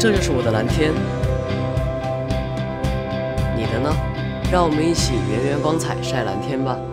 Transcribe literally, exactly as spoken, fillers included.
这就是我的蓝天。你的呢？让我们一起圆圆光彩晒蓝天吧。